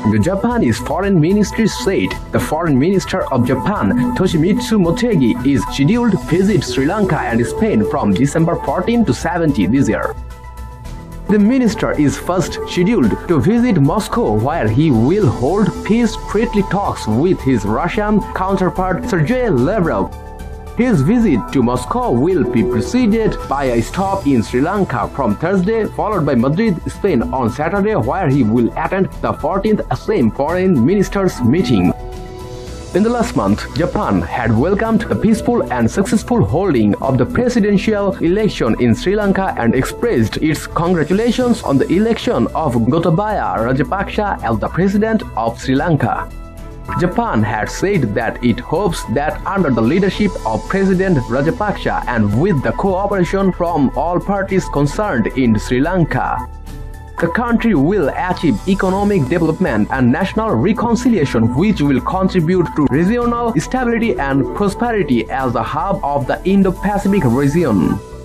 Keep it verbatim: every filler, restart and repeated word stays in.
The Japanese Foreign Ministry said the Foreign Minister of Japan, Toshimitsu Motegi, is scheduled to visit Sri Lanka and Spain from December fourteenth to seventeenth this year. The minister is first scheduled to visit Moscow, where he will hold peace-friendly talks with his Russian counterpart Sergey Lavrov. His visit to Moscow will be preceded by a stop in Sri Lanka from Thursday, followed by Madrid, Spain on Saturday, where he will attend the fourteenth ASEM Foreign Ministers meeting. In the last month, Japan had welcomed the peaceful and successful holding of the presidential election in Sri Lanka and expressed its congratulations on the election of Gotabaya Rajapaksa as the President of Sri Lanka. Japan had said that it hopes that under the leadership of President Rajapaksa and with the cooperation from all parties concerned in Sri Lanka, the country will achieve economic development and national reconciliation, which will contribute to regional stability and prosperity as the hub of the Indo-Pacific region.